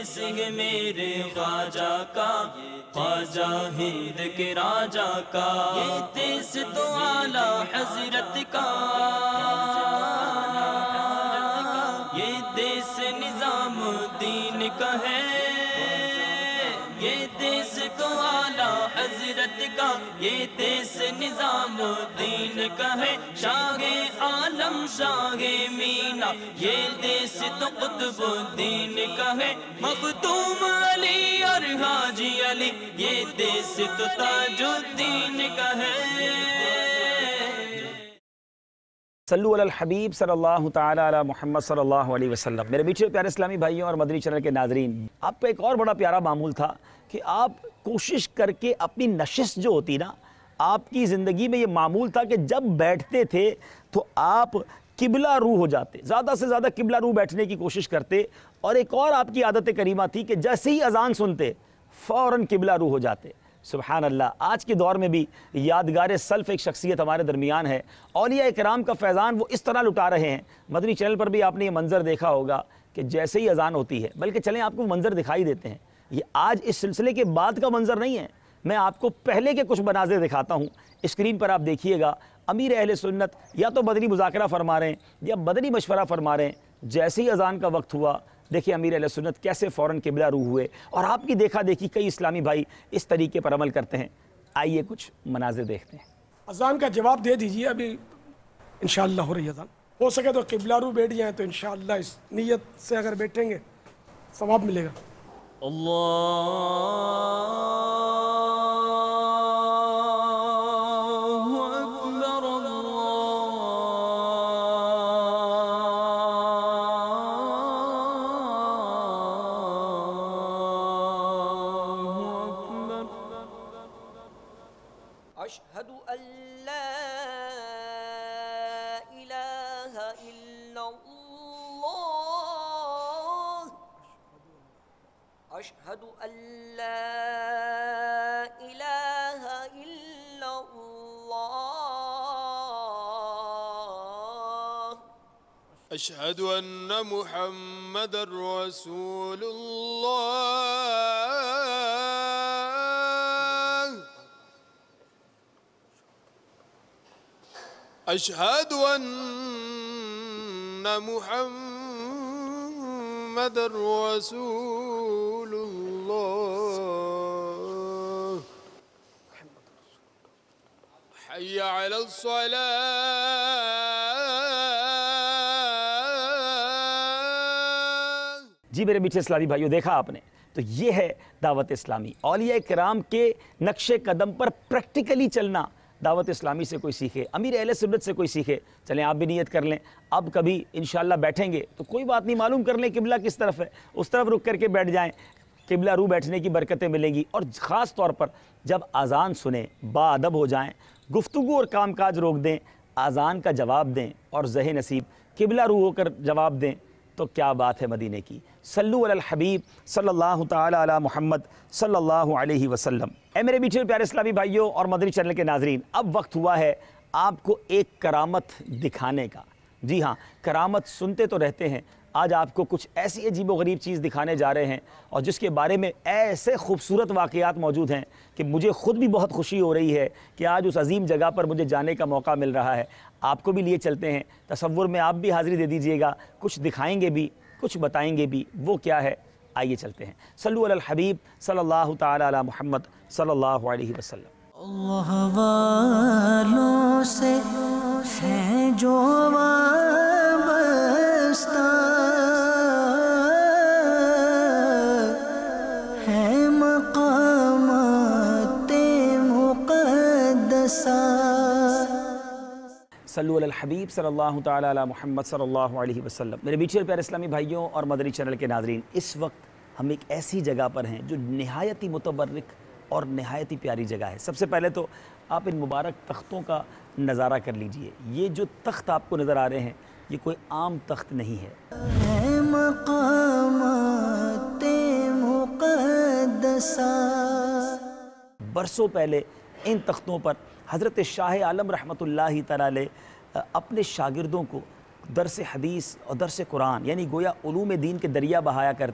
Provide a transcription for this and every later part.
دیس ہے میرے خواجہ کا، خواجہ ہند کے راجا کا، یہ دیس تو اعلیٰ حضرت کا، یہ دیس نظام الدین کا ہے، یہ دیس تو اعلیٰ حضرت کا، یہ دیس نظام الدین کا ہے، شاہ عالم شاہ مینا، یہ دیس تو قطب الدین کا ہے، مختوم علی اور حاجی علی، یہ دیس تو تاج الدین کا ہے۔ صلو علی الحبیب صلی اللہ تعالی علی محمد صلی اللہ علیہ وسلم۔ میرے میٹھے پیارے اسلامی بھائیوں اور مدنی چینل کے ناظرین، آپ کا ایک اور بڑا پیارا معمول تھا کہ آپ کوشش کر کے اپنی نشست جو ہوتی نا، آپ کی زندگی میں یہ معمول تھا کہ جب بیٹھتے تھے تو آپ قبلہ رو ہو جاتے، زیادہ سے زیادہ قبلہ رو بیٹھنے کی کوشش کرتے، اور ایک اور آپ کی عادت کریمہ تھی کہ جیسے ہی اذان سنتے فوراً قبلہ رو ہو جاتے۔ سبحان اللہ، آج کے دور میں بھی یادگار سلف ایک شخصیت ہمارے درمیان ہے، اولیاء کرام کا فیضان وہ اس طرح لٹا رہے ہیں۔ مدنی چینل پر بھی آپ نے یہ منظر دیکھا ہوگا کہ جیسے ہی اذان ہوتی ہے، بلکہ چلیں آپ کو منظر دکھائی دیتے ہیں، یہ آج اس سلسلے کے بعد کا منظر نہیں ہے، میں آپ کو پہلے کے کچھ مناظر دکھاتا ہوں۔ اسکرین پر آپ دیکھیے گا، امیر اہل سنت یا تو مدنی مذاکرہ فرما رہے ہیں یا مدنی مشورہ فرما رہے ہیں، جیسے ہی اذان کا وقت ہوا دیکھیں امیر اہل سنت کیسے فوراً قبلہ رو ہوئے، اور آپ کی دیکھا دیکھی کئی اسلامی بھائی اس طریقے پر عمل کرتے ہیں۔ آئیے کچھ مناظر دیکھتے ہیں۔ اذان کا جواب دے دیجئے، ابھی انشاءاللہ ہو رہی اذان، ہو سکے تو قبلہ رو بیٹھ جائیں تو انشاءاللہ اس نیت سے اگر بیٹھیں گے ثواب ملے گا۔ أشهد أن لا إله إلا الله أشهد أن لا إله إلا الله أشهد أن محمد رسول الله أشهد أن محمد رسول الله حي على الصلاة۔ جی میرے میٹھے اسلامی بھائیوں، دیکھا آپ نے، تو یہ ہے دعوت اسلامی، اولیاء کرام کے نقش قدم پر پریکٹیکلی چلنا۔ دعوت اسلامی سے کوئی سیکھے، امیر اہل سنت سے کوئی سیکھے۔ چلیں آپ بھی نیت کر لیں، اب کبھی انشاءاللہ بیٹھیں گے تو کوئی بات نہیں، معلوم کر لیں قبلہ کس طرف ہے، اس طرف رک کر کے بیٹھ جائیں، قبلہ رو بیٹھنے کی برکتیں ملیں گی۔ اور خاص طور پر جب اذان سنیں باادب ہو جائیں، گفتگو اور کام کاج روک دیں، اذان کا جواب دیں اور زہ نصیب قبلہ رو ہو کر جواب دیں، تو کیا بات ہے مدینے کی۔ صلو علی الحبیب صلی اللہ تعالی علی محمد صلی اللہ علیہ وسلم۔ اے میرے میٹھے پیارے اسلامی بھائیوں اور مدنی چینل کے ناظرین، اب وقت ہوا ہے آپ کو ایک کرامت دکھانے کا۔ جی ہاں، کرامت سنتے تو رہتے ہیں، آج آپ کو کچھ ایسی عجیب و غریب چیز دکھانے جا رہے ہیں، اور جس کے بارے میں ایسے خوبصورت واقعات موجود ہیں کہ مجھے خود بھی بہت خوشی ہو رہی ہے کہ آج اس عظیم جگہ پر مجھے جانے کا موقع مل رہا ہے۔ آپ کو بھی لیے چلتے ہیں، تصور میں آپ بھی حاضری دے دیجئے گا، کچھ دکھائیں گے بھی، کچھ بتائیں گے بھی، وہ کیا ہے آئیے چلتے ہیں۔ صلو علی الحبیب صلی اللہ تعالی علی محمد صلی اللہ علیہ وسلم۔ اللہ والوں سے ہے جو وابستہ ہے مقامات مقدسہ۔ صلو علی الحبیب صلی اللہ تعالی علی محمد صلی اللہ علیہ وسلم۔ میرے میٹھے پیارے اسلامی بھائیوں اور مدنی چینل کے ناظرین، اس وقت ہم ایک ایسی جگہ پر ہیں جو نہایت ہی متبرک اور نہایت ہی پیاری جگہ ہے۔ سب سے پہلے تو آپ ان مبارک تختوں کا نظارہ کر لیجئے۔ یہ جو تخت آپ کو نظر آ رہے ہیں یہ کوئی عام تخت نہیں ہے۔ مقامات مقدسہ۔ برسوں پہلے ان تختوں پر حضرت شاہ عالم رحمۃ اللہ تعالی اپنے شاگردوں کو درس حدیث اور درس قرآن، یعنی گویا علوم دین کے دریا بہایا کرتے،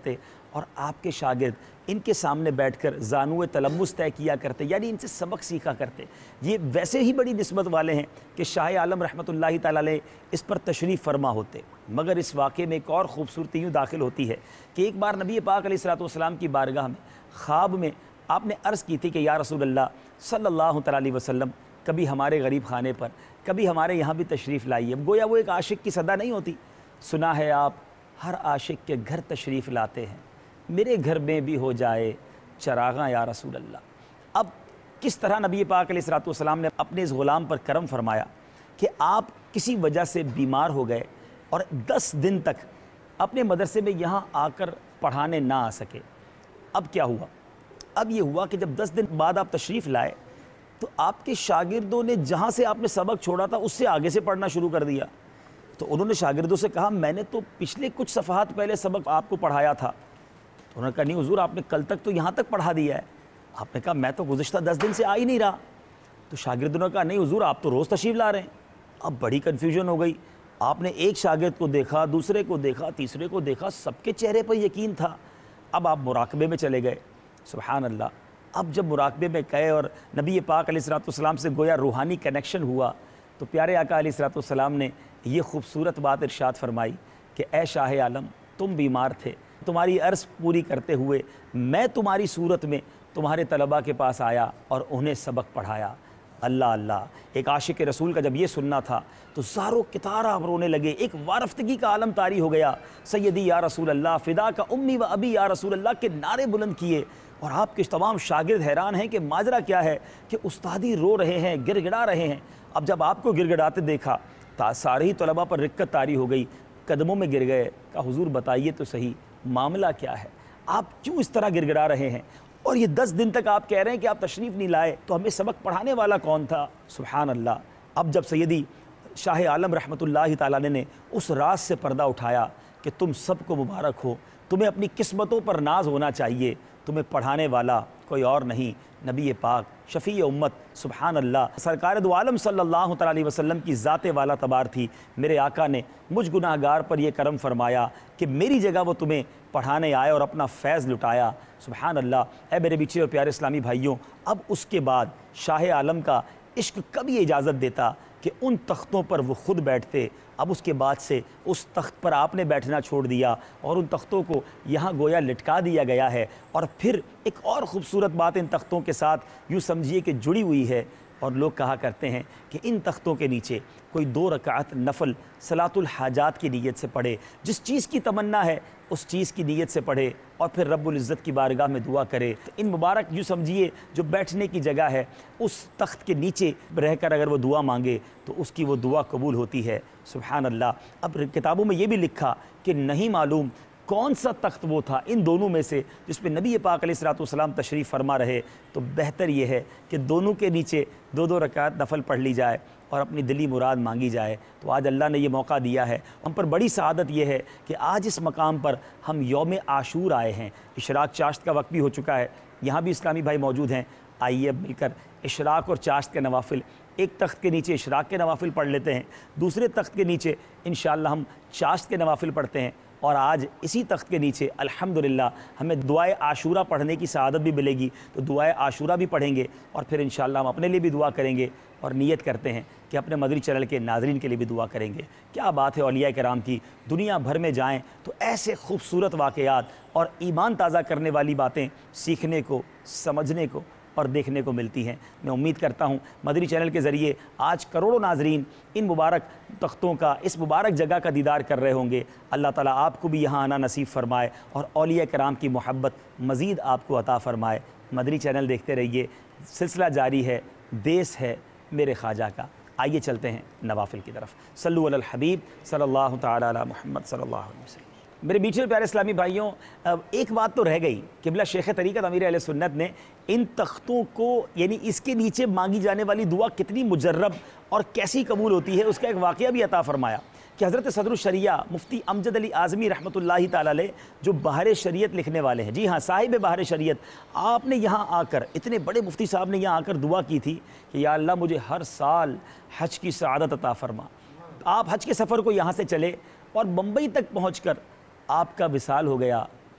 اور آپ کے شاگرد ان کے سامنے بیٹھ کر زانو تلمس طے کیا کرتے، یعنی ان سے سبق سیکھا کرتے۔ یہ ویسے ہی بڑی نسبت والے ہیں کہ شاہ عالم رحمۃ اللہ تعالیٰ علیہ اس پر تشریف فرما ہوتے، مگر اس واقعے میں ایک اور خوبصورتی یوں داخل ہوتی ہے کہ ایک بار نبی پاک علیہ الصلوۃ والسلام کی بارگاہ میں خواب میں آپ نے عرض کی تھی کہ یا رسول اللہ صلی اللہ تعالیٰ علیہ وسلم کبھی ہمارے غریب خانے پر، کبھی ہمارے یہاں بھی تشریف لائیے۔ اب گویا وہ ایک عاشق کی صدا نہیں ہوتی، سنا ہے آپ ہر عاشق کے گھر تشریف لاتے ہیں، میرے گھر میں بھی ہو جائے چراغاں یا رسول اللہ۔ اب کس طرح نبی پاک علیہ الصلوۃ والسلام نے اپنے اس غلام پر کرم فرمایا کہ آپ کسی وجہ سے بیمار ہو گئے اور 10 دن تک اپنے مدرسے میں یہاں آ کر پڑھانے نہ آ سکے۔ اب کیا ہوا؟ اب یہ ہوا کہ جب 10 دن بعد آپ تشریف لائے تو آپ کے شاگردوں نے جہاں سے آپ نے سبق چھوڑا تھا اس سے آگے سے پڑھنا شروع کر دیا۔ تو انہوں نے شاگردوں سے کہا میں نے تو پچھلے کچھ صفحات پہلے سبق آپ کو پڑھایا تھا۔ تو انہوں نے کہا نہیں حضور آپ نے کل تک تو یہاں تک پڑھا دیا ہے۔ آپ نے کہا میں تو گزشتہ 10 دن سے آ ہی نہیں رہا۔ تو شاگردوں نے کہا نہیں حضور آپ تو روز تشریف لا رہے ہیں۔ اب بڑی کنفیوژن ہو گئی، آپ نے ایک شاگرد کو دیکھا، دوسرے کو دیکھا، تیسرے کو دیکھا، سب کے چہرے پر یقین تھا۔ اب آپ مراقبے میں چلے گئے، سبحان اللہ۔ اب جب مراقبے میں گئے اور نبی پاک علیہ الصلوۃ والسلام سے گویا روحانی کنیکشن ہوا تو پیارے آقا علیہ الصلوۃ والسلام نے یہ خوبصورت بات ارشاد فرمائی کہ اے شاہ عالم تم بیمار تھے، تمہاری عرض پوری کرتے ہوئے میں تمہاری صورت میں تمہارے طلباء کے پاس آیا اور انہیں سبق پڑھایا۔ اللہ اللہ، ایک عاشق رسول کا جب یہ سننا تھا تو زارو کتار آپ رونے لگے، ایک وارفتگی کا عالم طاری ہو گیا۔ سیدی یا رسول اللہ، فدا کا امی و ابی یا رسول اللہ کے نعرے بلند کیے، اور آپ کے تمام شاگرد حیران ہیں کہ ماجرا کیا ہے کہ استادی رو رہے ہیں، گڑ گڑا رہے ہیں۔ اب جب آپ کو گڑ گڑاتے دیکھا سارے ہی طلباء پر رکت طاری ہو گئی، قدموں میں گر گئے، کہا حضور بتائیے تو صحیح معاملہ کیا ہے، آپ کیوں اس طرح گڑ گڑا رہے ہیں؟ اور یہ 10 دن تک آپ کہہ رہے ہیں کہ آپ تشریف نہیں لائے، تو ہمیں سبق پڑھانے والا کون تھا؟ سبحان اللہ۔ اب جب سیدی شاہ عالم رحمۃ اللہ تعالیٰ نے اس راز سے پردہ اٹھایا کہ تم سب کو مبارک ہو، تمہیں اپنی قسمتوں پر ناز ہونا چاہیے، تمہیں پڑھانے والا کوئی اور نہیں نبی پاک شفیع امت سبحان اللہ سرکار دو عالم صلی اللہ تعالیٰ علیہ وسلم کی ذات والا تبار تھی۔ میرے آقا نے مجھ گناہگار پر یہ کرم فرمایا کہ میری جگہ وہ تمہیں پڑھانے آئے اور اپنا فیض لٹایا، سبحان اللہ۔ اے میرے بیچے اور پیارے اسلامی بھائیوں، اب اس کے بعد شاہ عالم کا عشق کب یہ اجازت دیتا کہ ان تختوں پر وہ خود بیٹھتے؟ اب اس کے بعد سے اس تخت پر آپ نے بیٹھنا چھوڑ دیا اور ان تختوں کو یہاں گویا لٹکا دیا گیا ہے۔ اور پھر ایک اور خوبصورت بات ان تختوں کے ساتھ یوں سمجھیے کہ جڑی ہوئی ہے، اور لوگ کہا کرتے ہیں کہ ان تختوں کے نیچے کوئی 2 رکعت نفل صلاۃ الحاجات کی نیت سے پڑھے، جس چیز کی تمنا ہے اس چیز کی نیت سے پڑھے اور پھر رب العزت کی بارگاہ میں دعا کرے۔ ان مبارک یوں سمجھیے جو بیٹھنے کی جگہ ہے اس تخت کے نیچے رہ کر اگر وہ دعا مانگے تو اس کی وہ دعا قبول ہوتی ہے، سبحان اللہ۔ اب کتابوں میں یہ بھی لکھا کہ نہیں معلوم کون سا تخت وہ تھا ان دونوں میں سے جس پہ نبی پاک علیہ الصلوۃ والسلام تشریف فرما رہے، تو بہتر یہ ہے کہ دونوں کے نیچے 2 رکعت نفل پڑھ لی جائے اور اپنی دلی مراد مانگی جائے۔ تو آج اللہ نے یہ موقع دیا ہے، ہم پر بڑی سعادت یہ ہے کہ آج اس مقام پر ہم یوم عاشور آئے ہیں۔ اشراق چاشت کا وقت بھی ہو چکا ہے، یہاں بھی اسلامی بھائی موجود ہیں، آئیے اب مل کر اشراق اور چاشت کے نوافل، ایک تخت کے نیچے اشراق کے نوافل پڑھ لیتے ہیں، دوسرے تخت کے نیچے انشاءاللہ ہم چاشت کے نوافل پڑھتے ہیں، اور آج اسی تخت کے نیچے الحمدللہ ہمیں دعائے عاشورہ پڑھنے کی سعادت بھی ملے گی، تو دعائے عاشورہ بھی پڑھیں گے اور پھر انشاءاللہ ہم اپنے لیے بھی دعا کریں گے اور نیت کرتے ہیں کہ اپنے مدری چینل کے ناظرین کے لیے بھی دعا کریں گے۔ کیا بات ہے اولیاء کرام کی، دنیا بھر میں جائیں تو ایسے خوبصورت واقعات اور ایمان تازہ کرنے والی باتیں سیکھنے کو، سمجھنے کو اور دیکھنے کو ملتی ہیں۔ میں امید کرتا ہوں مدری چینل کے ذریعے آج کروڑوں ناظرین ان مبارک تختوں کا، اس مبارک جگہ کا دیدار کر رہے ہوں گے۔ اللہ تعالیٰ آپ کو بھی یہاں آنا نصیب فرمائے اور اولیاء کرام کی محبت مزید آپ کو عطا فرمائے۔ مدری چینل دیکھتے رہیے، سلسلہ جاری ہے، دیس ہے میرے خواجہ کا۔ آئیے چلتے ہیں نوافل کی طرف۔ صلو علی الحبیب صلی اللہ تعالیٰ علی محمد صلی اللہ علیہ وسلم۔ میرے بیچے پیارے اسلامی بھائیوں، ایک بات تو رہ گئی، قبلہ شیخ طریقت امیر اہل سنت نے ان تختوں کو یعنی اس کے نیچے مانگی جانے والی دعا کتنی مجرب اور کیسی قبول ہوتی ہے اس کا ایک واقعہ بھی عطا فرمایا کہ حضرت صدر الشریعہ مفتی امجد علی اعظمی رحمۃ اللہ تعالیٰ علیہ جو بحر شریعت لکھنے والے ہیں، جی ہاں صاحب بحر شریعت، آپ نے یہاں آ کر، اتنے بڑے مفتی صاحب نے یہاں آ کر دعا کی تھی کہ یا اللہ مجھے ہر سال حج کی سعادت عطا فرما۔ آپ حج کے سفر کو یہاں سے چلے اور بمبئی تک پہنچ کر آپ کا وصال ہو گیا،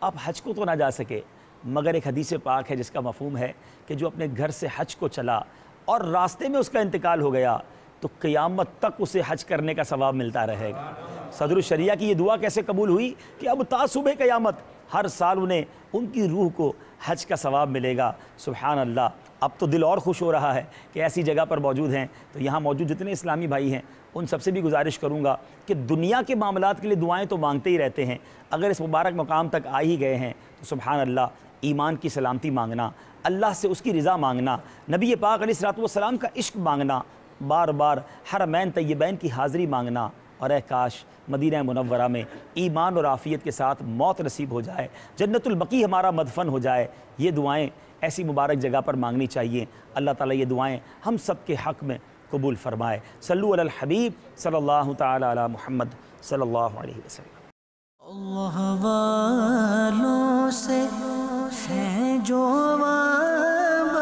آپ حج کو تو نہ جا سکے، مگر ایک حدیث پاک ہے جس کا مفہوم ہے کہ جو اپنے گھر سے حج کو چلا اور راستے میں اس کا انتقال ہو گیا تو قیامت تک اسے حج کرنے کا ثواب ملتا رہے گا۔ صدر الشریعہ کی یہ دعا کیسے قبول ہوئی کہ اب تا صبح قیامت ہر سال انہیں ان کی روح کو حج کا ثواب ملے گا۔ سبحان اللہ، اب تو دل اور خوش ہو رہا ہے کہ ایسی جگہ پر موجود ہیں۔ تو یہاں موجود جتنے اسلامی بھائی ہیں ان سب سے بھی گزارش کروں گا کہ دنیا کے معاملات کے لیے دعائیں تو مانگتے ہی رہتے ہیں، اگر اس مبارک مقام تک آ ہی گئے ہیں تو سبحان اللہ ایمان کی سلامتی مانگنا، اللہ سے اس کی رضا مانگنا، نبی پاک علیہ الصلوۃ والسلام کا عشق مانگنا، بار بار حرمین طیبین کی حاضری مانگنا، اور اے کاش مدینہ منورہ میں ایمان اور عافیت کے ساتھ موت نصیب ہو جائے، جنت البقیع ہمارا مدفن ہو جائے۔ یہ دعائیں ایسی مبارک جگہ پر مانگنی چاہیے۔ اللہ تعالیٰ یہ دعائیں ہم سب کے حق میں قبول فرمائے۔ صلو علی الحبیب صلی اللہ تعالی علی محمد صلی اللہ علیہ وسلم۔ اللہ والوں سے ہے جو وابستہ،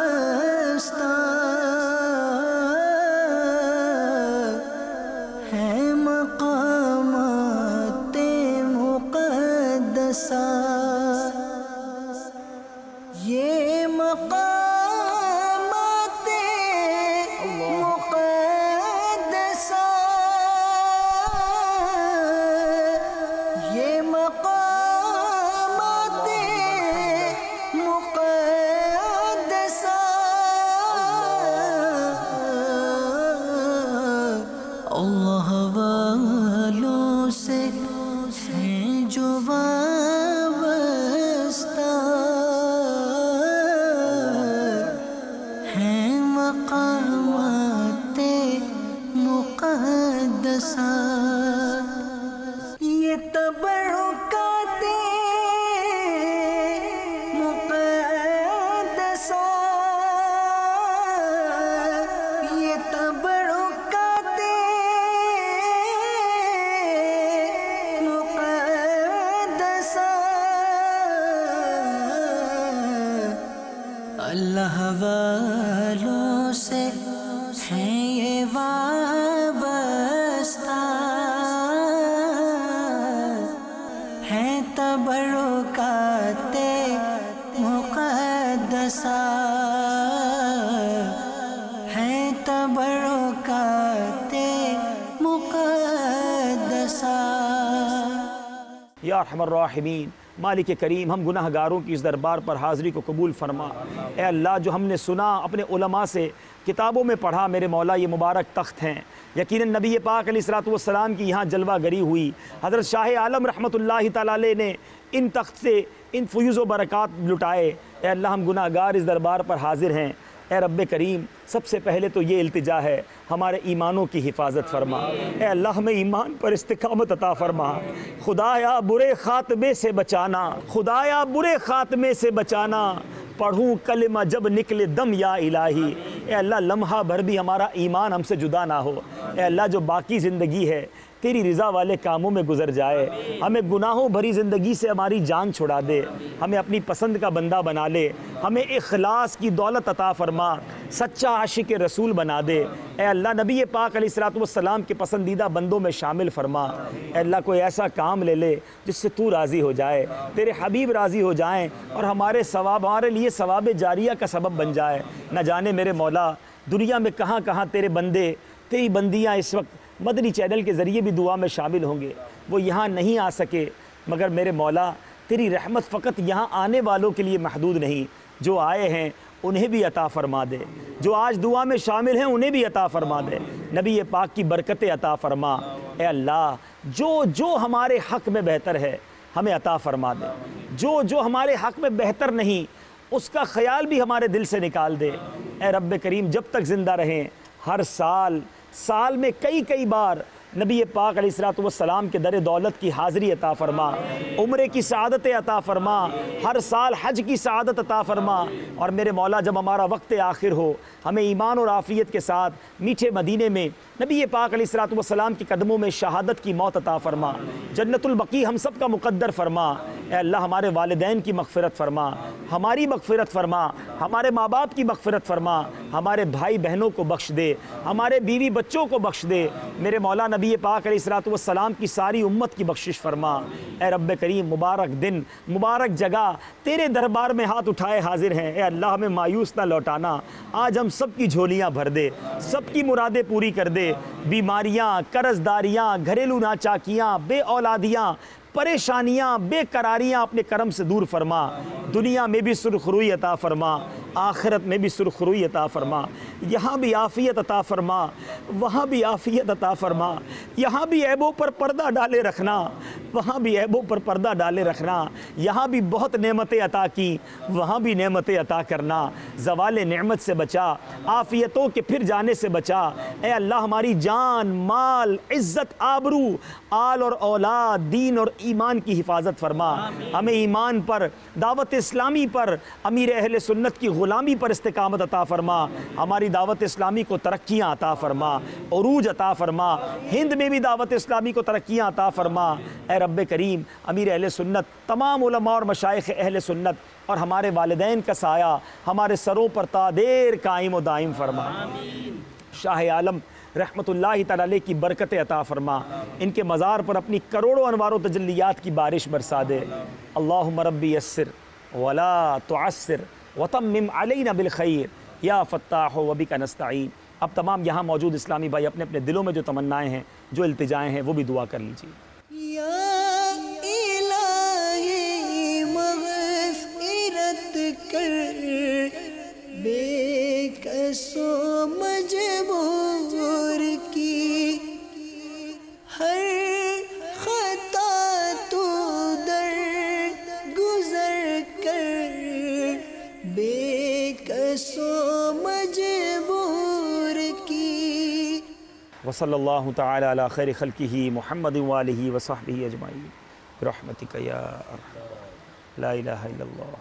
ہے مقامات مقدسہ، یہ مقامات مقدسہ، یہ مقامات مقدسہ، اللہ والوں سے ہیں جو وابستہ، ہیں مقامات مقدسہ، یہ تبرکات مقدسہ، یہ تبرکات مقدسہ، اللہ والوں سے ہیں یہ وابستہ، ہیں تبرکات مقدسہ، ہیں تبرکات مقدسہ۔ یا ارحم الراحمین، مالک کریم، ہم گناہ گاروں کی اس دربار پر حاضری کو قبول فرما۔ اے اللہ، جو ہم نے سنا اپنے علماء سے، کتابوں میں پڑھا، میرے مولا یہ مبارک تخت ہیں، یقیناً نبی پاک علیہ الصلوۃ والسلام کی یہاں جلوہ گری ہوئی، حضرت شاہ عالم رحمۃ اللہ تعالیٰ علیہ نے ان تخت سے ان فیوز و برکات لٹائے۔ اے اللہ، ہم گناہ گار اس دربار پر حاضر ہیں، اے رب کریم، سب سے پہلے تو یہ التجا ہے ہمارے ایمانوں کی حفاظت فرما۔ اے اللہ، ہمیں ایمان پر استقامت عطا فرما۔ خدایا برے خاتمے سے بچانا، خدایا برے خاتمے سے بچانا، پڑھوں کلمہ جب نکلے دم یا الہی۔ اے اللہ، لمحہ بھر بھی ہمارا ایمان ہم سے جدا نہ ہو۔ اے اللہ، جو باقی زندگی ہے تیری رضا والے کاموں میں گزر جائے، ہمیں گناہوں بھری زندگی سے ہماری جان چھڑا دے، ہمیں اپنی پسند کا بندہ بنا لے، ہمیں اخلاص کی دولت عطا فرما، سچا عاشق رسول بنا دے۔ اے اللہ، نبی پاک علیہ الصلوۃ والسلام کے پسندیدہ بندوں میں شامل فرما۔ اے اللہ، کوئی ایسا کام لے لے جس سے تو راضی ہو جائے، تیرے حبیب راضی ہو جائیں، اور ہمارے لیے ثواب جاریہ کا سبب بن جائے۔ نہ جانے میرے مولا دنیا میں کہاں کہاں تیرے بندے، تیری بندیاں اس وقت مدنی چینل کے ذریعے بھی دعا میں شامل ہوں گے، وہ یہاں نہیں آ سکے، مگر میرے مولا تیری رحمت فقط یہاں آنے والوں کے لیے محدود نہیں، جو آئے ہیں انہیں بھی عطا فرما دے، جو آج دعا میں شامل ہیں انہیں بھی عطا فرما دے، نبی پاک کی برکتیں عطا فرما۔ اے اللہ، جو ہمارے حق میں بہتر ہے ہمیں عطا فرما دے، جو ہمارے حق میں بہتر نہیں اس کا خیال بھی ہمارے دل سے نکال دے۔ اے رب کریم، جب تک زندہ رہیں ہر سال میں کئی بار نبی پاک علیہ الصلوۃ والسلام کے در دولت کی حاضری عطا فرما، عمرے کی سعادت عطا فرما، ہر سال حج کی سعادت عطا فرما، اور میرے مولا جب ہمارا وقت آخر ہو ہمیں ایمان اور عافیت کے ساتھ میٹھے مدینے میں نبی پاک علیہ الصلوۃ والسلام کے قدموں میں شہادت کی موت عطا فرما، جنت البقیع ہم سب کا مقدر فرما۔ اے اللہ، ہمارے والدین کی مغفرت فرما، ہماری مغفرت فرما، ہمارے ماں باپ کی مغفرت فرما، ہمارے بھائی بہنوں کو بخش دے، ہمارے بیوی بچوں کو بخش دے۔ میرے مولا नबी पाक अलैहिस्सलाम की सारी उम्मत की बख्शिश फरमा। ए रब्ब करीम, मुबारक दिन, मुबारक जगह तेरे दरबार में हाथ उठाए हाजिर हैं। ए अल्लाह, हमें मायूस ना लौटाना, आज हम सब की झोलियाँ भर दे, सब की मुरादें पूरी कर दे। बीमारियाँ, कर्जदारियाँ, घरेलू नाचाकियाँ, बे औलादियाँ, परेशानियाँ, बेकरारियाँ अपने करम से दूर फरमा। दुनिया में भी सुरखरुई अता फरमा, आखिरत में भी सुरखरुई अता फरमा। यहाँ भी आफ़ियत अता फरमा, वहाँ भी आफ़ियत अता फरमा। यहाँ भी ऐबों पर पर्दा डाले रखना, वहाँ भी ऐबों पर पर्दा डाले रखना। यहाँ भी बहुत नेमतें अता की, वहाँ भी नेमतें अता करना। ज़वाले नेमत से बचा, आफ़ियतों के फिर जाने से बचा। ए अल्लाह, हमारी जान, माल, इज़्ज़त, आबरू, आल और औलाद, दीन और ईमान की हिफाजत फरमा। हमें ईमान पर, दावत इस्लामी पर, अमीर अहले सुन्नत की ग़ुलामी पर इस्तिकामत अता फरमा। हमारी दावत इस्लामी को तरक्कियाँ अता फरमा, उरूज अता फरमा। हिंद में भी दावत इस्लामी को तरक्कियाँ अता फरमा। ए रब्बे करीम, अमीर अहले सुन्नत, तमाम उलमा और मशाइख अहले सुन्नत और हमारे वालिदैन का साया हमारे सरों पर तादेर कायम व दाइम फरमा। शाह आलम रहमतुल्लाहि तआला अलैह की बरकत अता फरमा। इनके मज़ार पर अपनी करोड़ों अनवार व तजल्लियात की बारिश बरसा दे। अल्लाहुम्मा रब्बी यस्सिर वला तुअस्सिर वतम्मिम अलैना बिल खैर या फत्ताह व बिका नस्तईन। अब तमाम यहाँ मौजूद इस्लामी भाई अपने अपने दिलों में जो तमन्नाएँ हैं, जो इल्तिजाएँ हैं, वो भी दुआ कर लीजिए। या इलाही मग़फ़िरत कर, बेकसो मजबूर की हर खता तू दर गुज़र कर, बेकसो मजबूर की। वसल्लल्लाहु तआला अला खैरि खल्क़िही मुहम्मदिन व आलिही व सहबिही अजमाईन बिरहमतिका या अरहम ला इलाहा इल्लल्लाह।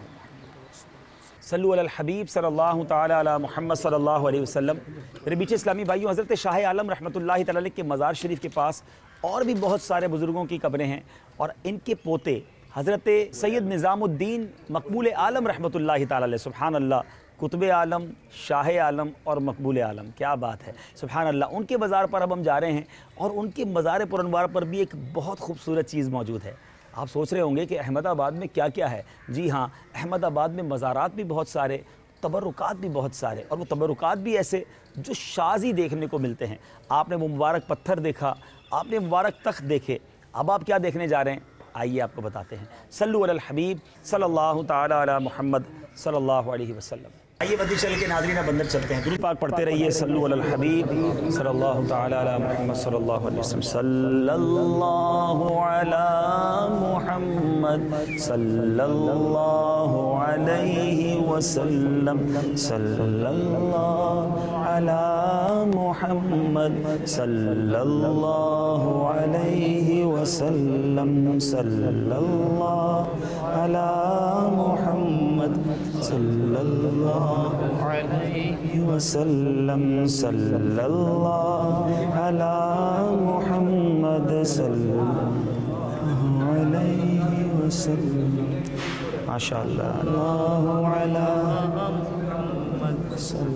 सल्लु अलल हबीब सल्लल्लाहु तआला अला मुहम्मद सल्लल्लाहु अलैहि वसल्लम। मेरे बीच इस्लामी भाइयों, हज़रत शाह आलम रहमतुल्लाहि तआला अलैह के मज़ार शरीफ के पास और भी बहुत सारे बुज़ुर्गों की कब्रें हैं और इनके पोते हज़रत सैयद निज़ामुद्दीन मकबूल आलम रहमतुल्लाहि तआला अलैह, सुभान अल्लाह, कुतुब आलम, शाह आलम और मकबूल आलम, क्या बात है, सुभान अल्लाह। उनके मज़ार पर अब हम जा रहे हैं और उनके मज़ार पुरनवार पर भी एक बहुत खूबसूरत चीज़ मौजूद है। आप सोच रहे होंगे कि अहमदाबाद में क्या क्या है। जी हाँ, अहमदाबाद में मज़ारात भी बहुत सारे, तबरुकात भी बहुत सारे, और वो तबरुकात भी ऐसे जो शाज़ी देखने को मिलते हैं। आपने वो मुबारक पत्थर देखा, आपने मुबारक तख्त देखे, अब आप क्या देखने जा रहे हैं, आइए आपको बताते हैं। सल्लु अलल हबीब सल्लल्लाहु तआला अला मुहम्मद सल्लल्लाहु अलैहि वसल्लम। आइए बदी चल के नाज़रीन बंदर चलते हैं, दुरूद पाक पढ़ते रहिए। सल्लु अलल हबीब सल्लल्लाहु तआला अला मुहम्मद सल्लल्लाहु अलैहि वसल्लम। सल्लल्लाहु अला मुहम्मद सल्लल्लाहु अलैहि वसल्लम। सल्लल्लाहु अला मुहम्मद सल्लल्लाहु अलैहि वसल्लम। सल्लल्लाहु अला मुहम्मद सल्लल्लाहु अलैहि वसल्लम। सल्लल्लाहु अला मुहम्मद सल्लल्लाहु अलैहि वसल्लम। माशाअल्लाह। अल्लाहु अला मुहम्मद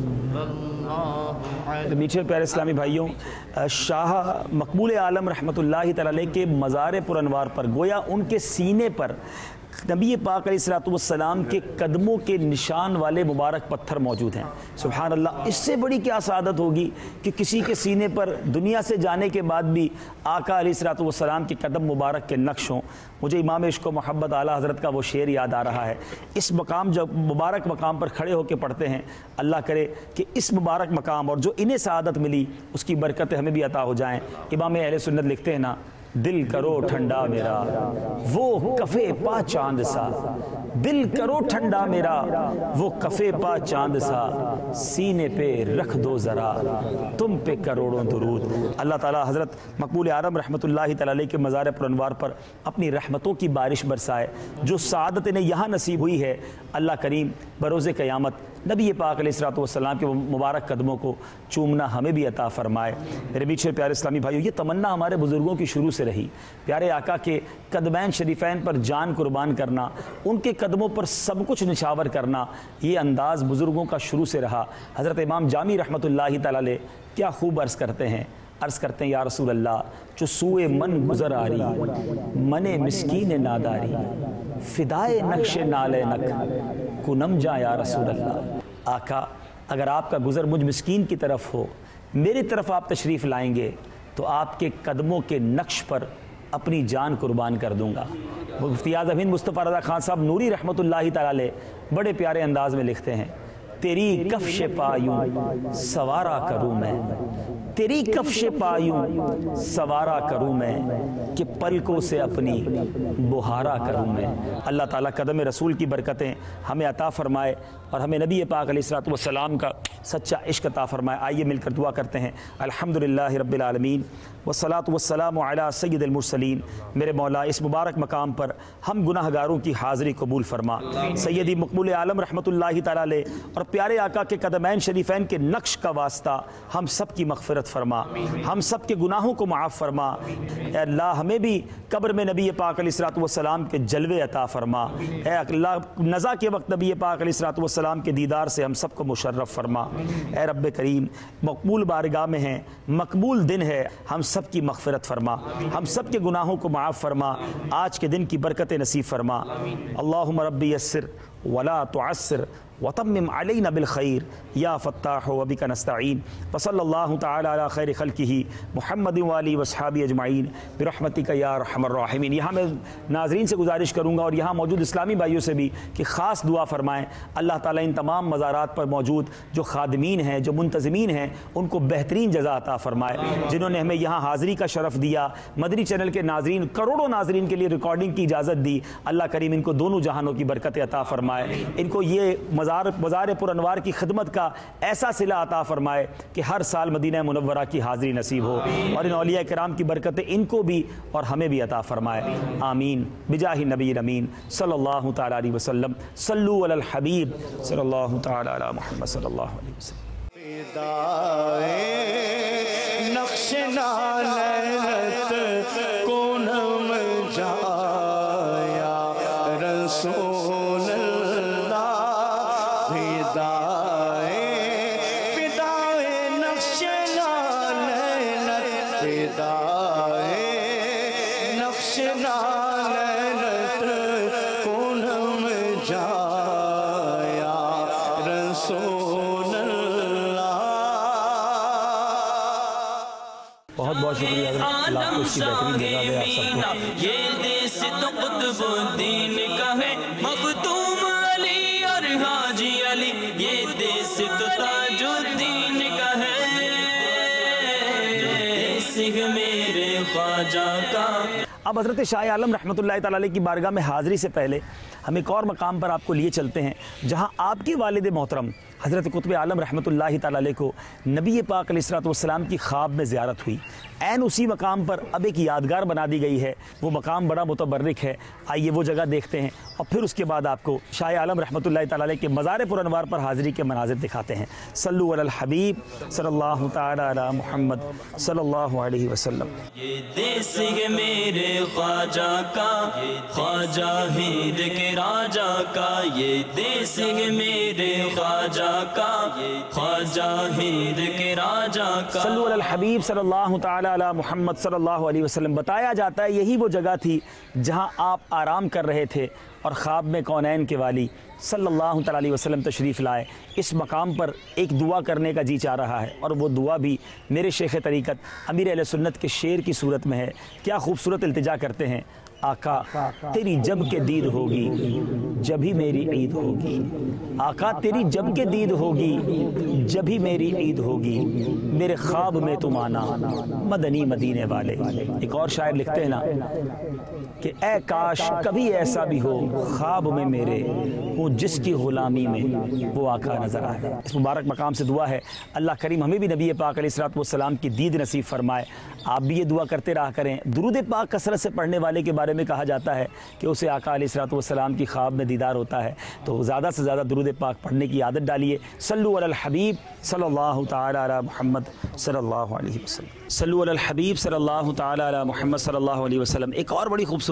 सल्लल्लाहु। मीठे प्यारे इस्लामी भाइयों, शाह मकबूल आलम रहमतुल्लाहि तआला अलैह के मज़ार पुरनवार पर गोया उनके सीने पर नबी पाक अलैहिस्सलाम के कदमों के निशान वाले मुबारक पत्थर मौजूद हैं। सुभान अल्लाह, इससे बड़ी क्या सादत होगी कि किसी के सीने पर दुनिया से जाने के बाद भी आका अलैहिस्सलाम के कदम मुबारक के नक्श हों। मुझे इमाम इश्क़ व मोहब्बत आला हज़रत का वो शेर याद आ रहा है। इस मकाम, जब मुबारक मकाम पर खड़े होकर पढ़ते हैं, अल्लाह करे कि इस मुबारक मकाम और जो इन्हें सआदत मिली उसकी बरकतें हमें भी अता हो जाएँ। इमाम अहले सुन्नत लिखते हैं ना, दिल करो ठंडा मेरा वो कफ़े पा चांद सा, दिल करो ठंडा मेरा वो कफ़े पा चांद सा, सीने पे रख दो ज़रा तुम पे करोड़ों दुरूद। अल्लाह ताला हज़रत मकबूल आलम रहमतुल्लाहि तआला अलैह के मज़ार पुरनवार पर अपनी रहमतों की बारिश बरसाए। जो सादत इन्हें यहाँ नसीब हुई है, अल्लाह करीम बरोज़े क़यामत नबी पाक अलैहिस्सलाम के मुबारक कदमों को चूमना हमें भी अता फ़रमाए। मेरे बीच प्यारे इस्लामी भाइयों, ये तमन्ना हमारे बुज़ुर्गों की शुरू से रही। प्यारे आका के कदमैन शरीफैन पर जान कुर्बान करना, उनके कदमों पर सब कुछ निछावर करना, ये अंदाज़ बुज़ुर्गों का शुरू से रहा। हज़रत इमाम जामी रहमतुल्लाहि तआला अलैह क्या खूब अर्ज़ करते हैं, عرض کرتے ہیں یا رسول اللہ جو سوئے من گزر آری من مسکین ناداری فدائے نقش نالے نک کنم جا یا رسول اللہ۔ آقا اگر آپ کا گزر مجھ مسکین کی طرف ہو، میری طرف آپ تشریف لائیں گے تو آپ کے قدموں کے نقش پر اپنی جان قربان کر دوں گا۔ مفتی اعظم ہند مصطفیٰ رضا خان صاحب نوری رحمۃ اللہ تعالی علیہ بڑے پیارے انداز میں لکھتے ہیں، تیری کفش پایوں سوارا کروں میں، تیری کفش پایوں سوارا کروں میں کہ پلکوں سے اپنی بہارا کروں میں۔ اللہ تعالیٰ قدم رسول کی برکتیں ہمیں عطا فرمائے اور ہمیں نبی پاک علیہ الصلوۃ والسلام کا سچا عشق عطا فرمائے۔ آئیے مل کر دعا کرتے ہیں۔ الحمدللہ رب العالمین والصلاۃ والسلام علی سید المرسلین۔ میرے مولا اس مبارک مقام پر ہم گناہ گاروں کی حاضری قبول فرما۔ سیدی مقبول عالم رحمۃ اللہ تعالی علیہ اور پیارے آقا کے قدمین شریفین کے نقش کا واسطہ ہم سب کی مغفرت فرما، ہم سب کے گناہوں کو معاف فرما۔ اے اللہ ہمیں بھی قبر میں نبی پاک علیہ الصلوۃ والسلام کے جلوے عطا فرما۔ اے اللہ نزا کے وقت نبی پاک علیہ الصلوۃ والسلام کے دیدار سے ہم سب کو مشرف فرما۔ اے رب کریم مقبول بارگاہ میں ہیں، مقبول دن ہے، ہم سب کی مغفرت فرما، ہم سب کے گناہوں کو معاف فرما، آج کے دن کی برکت نصیب فرما۔ اللہم ربی یسر ولا تعسر وتمم علینا بالخیر یا فتاح وبک نستعین وصلی اللہ تعالی علی خیر خلقہ محمد وآلہ وصحابہ اجمعین برحمتک یا ارحم الراحمین۔ یہاں میں ناظرین سے گزارش کروں گا اور یہاں موجود اسلامی بھائیوں سے بھی کہ خاص دعا فرمائیں، اللہ تعالیٰ ان تمام مزارات پر موجود جو خادمین ہیں، جو منتظمین ہیں، ان کو بہترین جزا عطا فرمائے، جنہوں نے ہمیں یہاں حاضری کا شرف دیا، مدنی چینل کے ناظرین کروڑوں ناظرین کے لیے ریکارڈنگ کی اجازت دی۔ اللہ کریم ان کو دونوں جہانوں کی برکت عطا فرمائے، ان کو یہ مزار پر انوار کی خدمت کا ایسا صلہ عطا فرمائے کہ ہر سال مدینہ منورہ کی حاضری نصیب ہو، اور ان اولیاء کرام کی برکتیں ان کو بھی اور ہمیں بھی عطا فرمائے۔ آمین بجاہ نبی الامین صلی اللہ تعالی علیہ وسلم۔ صلو علی الحبیب صلی اللہ تعالی علی محمد صلی اللہ علیہ وسلم۔ فدائے نقش نالت کونم جایا رسول اللہ، فدائے نقش نالت، فدائے نقش نالت کونم جایا رسول اللہ۔ بہت بہت شکریہ حضرت، اللہ آپ کو اس کی بہترین جزا دے آپ سب کو۔ یہ دیس تو قطب الدین کا ہے، مختوم علی اور حاجی علی، یہ دیس تو تاج الدین کا ہے، دیس میرے خواجہ کا۔ اب حضرت شاہ عالم رحمۃ اللہ تعالی علیہ کی بارگاہ میں حاضری سے پہلے ہم ایک اور مقام پر آپ کو لیے چلتے ہیں جہاں آپ کے والد محترم حضرت قطب عالم رحمۃ اللہ تعالی علیہ کو نبی پاک علیہ الصلوۃ والسلام کی خواب میں زیارت ہوئی۔ عین اسی مقام پر اب ایک یادگار بنا دی گئی ہے، وہ مقام بڑا متبرک ہے۔ آئیے وہ جگہ دیکھتے ہیں اور پھر اس کے بعد آپ کو شاہ عالم رحمۃ اللہ تعالی علیہ کے مزار پر انوار پر حاضری کے مناظر دکھاتے ہیں۔ صلو علی الحبیب صلی اللہ تعالی علی محمد صلی اللہ علیہ وسلم۔ یہ دیس ہے میرے خواجہ کا، خواجہ ہند کے راجہ کا، یہ دیس ہے میرے خواجہ کا، خواجہ ہند کے راجہ کا۔ صلو علی الحبیب صلی اللہ تعالی علی محمد صلی اللہ علیہ وسلم۔ بتایا جاتا ہے یہی وہ جگہ تھی جہاں آپ آرام کر رہے تھے اور خواب میں کونین کے والی صلی اللہ تعالی علیہ وسلم تشریف لائے۔ اس مقام پر ایک دعا کرنے کا جی چاہ رہا ہے، اور وہ دعا بھی میرے شیخ طریقت امیر اہل سنت کے شعر کی صورت میں ہے۔ کیا خوبصورت التجا کرتے ہیں، آقا تیری جب کے دید ہوگی جب ہی میری عید ہوگی، آقا تیری جب کے دید ہوگی جب ہی میری عید ہوگی، میرے خواب میں تم آنا مدنی مدینے والے۔ ایک اور شاعر لکھتے ہیں نا کہ اے کاش کبھی ایسا بھی ہو خواب میں میرے ہوں جس کی غلامی میں وہ آقا نظر آئے۔ اس مبارک مقام سے دعا ہے اللہ کریم ہمیں بھی نبی پاک علیہ الصلوۃ والسلام کی دید نصیب فرمائے۔ آپ بھی یہ دعا کرتے رہا کریں۔ درود پاک کثرت سے پڑھنے والے کے بارے میں کہا جاتا ہے کہ اسے آقا علیہ الصلوۃ والسلام کی خواب میں دیدار ہوتا ہے، تو زیادہ سے زیادہ درود پاک پڑھنے کی عادت ڈالیے۔ صلو علی الحبیب صلی اللہ تعالی علی محمد صلی اللہ علیہ وسلم۔ صلو علی الحبیب صلی اللہ تعالی علی محمد صلی اللہ علیہ وسلم۔ ایک اور بڑی خوبصورت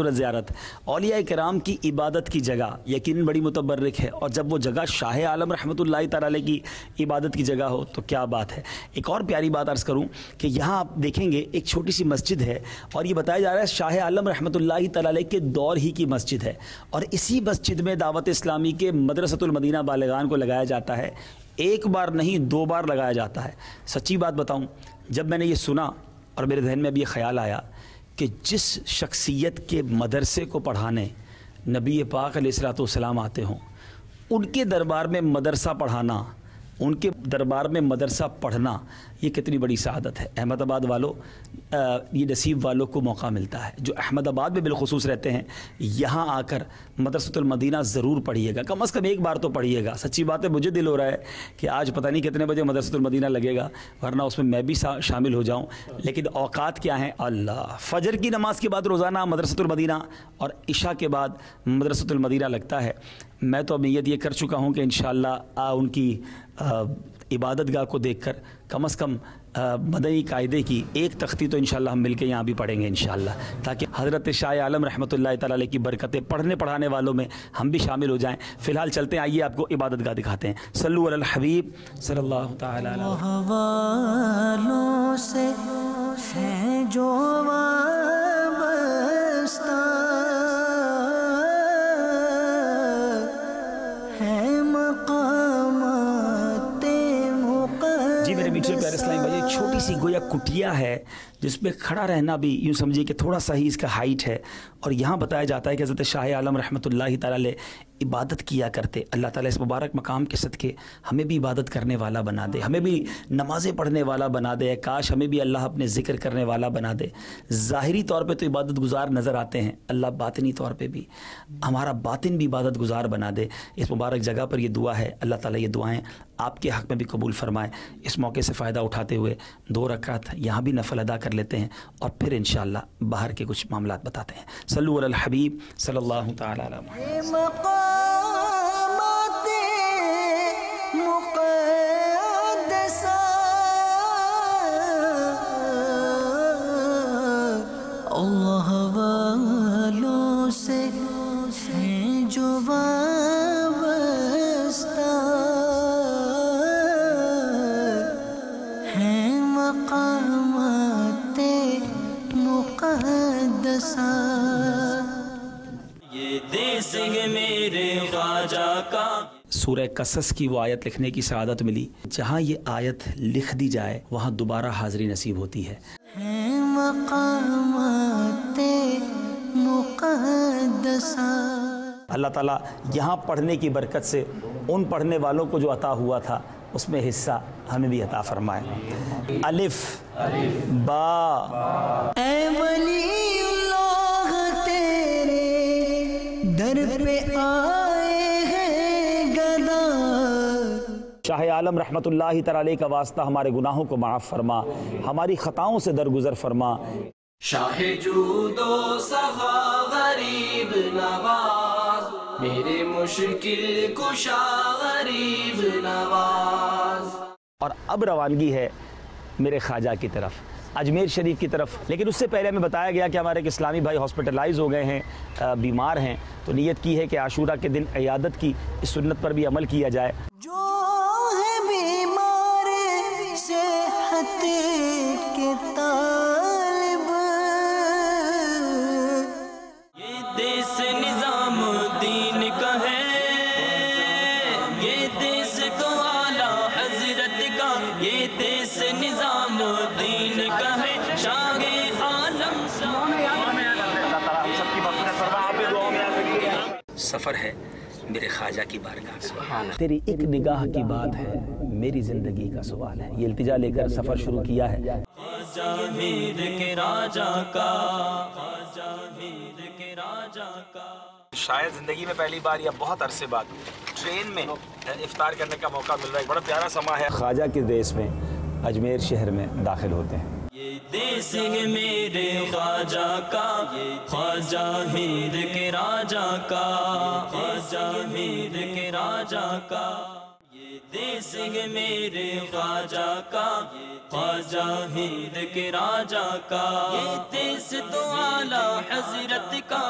खूबसूरत ज़ियारत, औलिया کرام کی عبادت کی جگہ یقیناً بڑی متبرک ہے، اور جب وہ جگہ شاہ عالم رحمۃ اللہ تعالی علیہ کی عبادت کی جگہ ہو تو کیا بات ہے۔ ایک اور پیاری بات عرض کروں کہ یہاں آپ دیکھیں گے ایک چھوٹی سی مسجد ہے، اور یہ بتایا جا رہا ہے شاہ عالم رحمۃ اللہ تعالی علیہ کے دور ہی کی مسجد ہے، اور اسی مسجد میں دعوت اسلامی کے مدرسۃ المدینہ بالغان کو لگایا جاتا ہے، ایک بار نہیں 2 بار لگایا جاتا ہے۔ سچی بات بتاؤں، جب میں نے یہ سنا اور میرے ذہن میں اب یہ خیال آیا کہ جس شخصیت کے مدرسے کو پڑھانے نبی پاک علیہ الصلوۃ والسلام آتے ہوں، ان کے دربار میں مدرسہ پڑھانا، ان کے دربار میں مدرسہ پڑھنا، یہ کتنی بڑی سعادت ہے۔ احمد آباد والوں، یہ نصیب والوں کو موقع ملتا ہے جو احمد آباد میں بالخصوص رہتے ہیں، یہاں آ کر مدرسۃ المدینہ ضرور پڑھیے گا، کم از کم ایک بار تو پڑھیے گا۔ سچی بات ہے، مجھے دل ہو رہا ہے کہ آج پتہ نہیں کتنے بجے مدرسۃ المدینہ لگے گا، ورنہ اس میں بھی شامل ہو جاؤں، لیکن اوقات کیا ہیں؟ اللہ، فجر کی نماز کے بعد روزانہ مدرسۃ المدینہ اور عشاء کے بعد مدرسۃ المدینہ لگتا ہے۔ میں تو اب نیت یہ کر چکا ہوں کہ انشاءاللہ ان کی عبادت گاہ کو دیکھ کر کم از کم مدنی قاعدے کی ایک تختی تو انشاءاللہ ہم مل کے یہاں بھی پڑھیں گے انشاءاللہ، تاکہ حضرت شاہ عالم رحمۃ اللہ تعالی علیہ کی برکتیں پڑھنے پڑھانے والوں میں ہم بھی شامل ہو جائیں۔ فی الحال چلتے ہیں، آئیے آپ کو عبادت گاہ دکھاتے ہیں۔ صلو علی الحبیب صلی اللہ تعالی علیہ وسلم۔ والوں سے ہے جو وابستہ ہے مقامات مقدسہ۔ جی میرے میٹھے پیارے اسلامی بھائی، ایک چھوٹی سی گویا کٹیا ہے جس میں کھڑا رہنا بھی یوں سمجھیے کہ تھوڑا سا ہی اس کا ہائٹ ہے، اور یہاں بتایا جاتا ہے کہ حضرت شاہ عالم رحمۃ اللہ تعالی علیہ عبادت کیا کرتے۔ اللہ تعالیٰ اس مبارک مقام کے صدقے ہمیں بھی عبادت کرنے والا بنا دے، ہمیں بھی نمازیں پڑھنے والا بنا دے، کاش ہمیں بھی اللہ اپنے ذکر کرنے والا بنا دے۔ ظاہری طور پہ تو عبادت گزار نظر آتے ہیں، اللہ باطنی طور پہ بھی ہمارا باطن بھی عبادت گزار بنا دے۔ اس مبارک جگہ پر یہ دعا ہے، اللہ تعالیٰ یہ دعائیں آپ کے حق میں بھی قبول فرمائے۔ اس موقع سے فائدہ اٹھاتے ہوئے 2 رکعت یہاں بھی نفل ادا کر لیتے ہیں، اور پھر انشاءاللہ باہر کے کچھ معاملات بتاتے ہیں۔ صلو علی الحبیب صلی اللہ تعالی علیہ وسلم۔ مقامات مقدسہ اللہ والوں سے ہیں جو وابستہ ہیں مقامات مقدسہ۔ یہ دیس ہے میرے خواجہ کا۔ سورہ قصص کی وہ آیت لکھنے کی سعادت ملی، جہاں یہ آیت لکھ دی جائے وہاں دوبارہ حاضری نصیب ہوتی ہے۔ ہیں مقامات مقدسہ۔ اللہ تعالیٰ یہاں پڑھنے کی برکت سے ان پڑھنے والوں کو جو عطا ہوا تھا اس میں حصہ ہمیں بھی عطا فرمائے۔ الف با۔ اے ولی اللہ تیرے در پہ آئے ہیں گدا۔ شاہ عالم رحمۃ اللہ تعالی علیہ کا واسطہ ہمارے گناہوں کو معاف فرما، ہماری خطاؤں سے درگزر فرما۔ شاہ جود و سخا غریب نواز، میرے مشکل کشا غریب نواز۔ اور اب روانگی ہے میرے خواجہ کی طرف، اجمیر شریف کی طرف، لیکن اس سے پہلے ہمیں بتایا گیا کہ ہمارے ایک اسلامی بھائی ہاسپٹلائز ہو گئے ہیں، بیمار ہیں، تو نیت کی ہے کہ عاشورہ کے دن عیادت کی اس سنت پر بھی عمل کیا جائے۔ جو ہے بیمار صحت کے طالب، یہ دیس نظام دین کا ہے، یہ دیس تو اعلیٰ حضرت کا، یہ دیس نظام دین کا ہے، شاہ عالم سفر ہے میرے خواجہ کی بارگاہ کا، تیری ایک نگاہ کی بات ہے، میری زندگی کا سوال ہے۔ یہ التجا لے کر سفر شروع کیا ہے۔ خواجہ میر کے راجہ کا، خواجہ میر کے راجہ کا۔ شاید زندگی میں پہلی بار یا بہت عرصے بعد ٹرین میں افطار کرنے کا موقع مل رہا ہے، بڑا پیارا سما ہے۔ خواجہ کے دیس میں اجمیر شہر میں داخل ہوتے ہیں۔ یہ دیس ہے میرے خواجہ کا، خواجہ میر کے راجہ کا، خواجہ میر کے راجہ کا۔ یہ دیس ہے میرے خواجہ کا، خواجہ ہند کے راجا کا، یہ دیس تو اعلیٰ حضرت کا،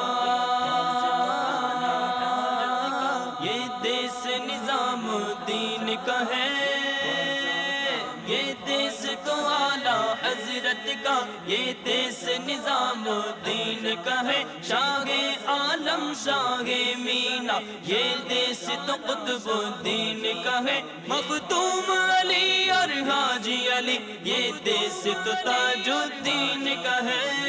یہ دیس نظام الدین کا ہے، یہ دیس تو اعلیٰ حضرت کا، یہ دیس نظام الدین کا ہے، شاہ عالم شاہ مینا، یہ دیس تو قطب الدین کا ہے، مختوم علی اور حاجی علی، یہ دیس تو تاج الدین کا ہے۔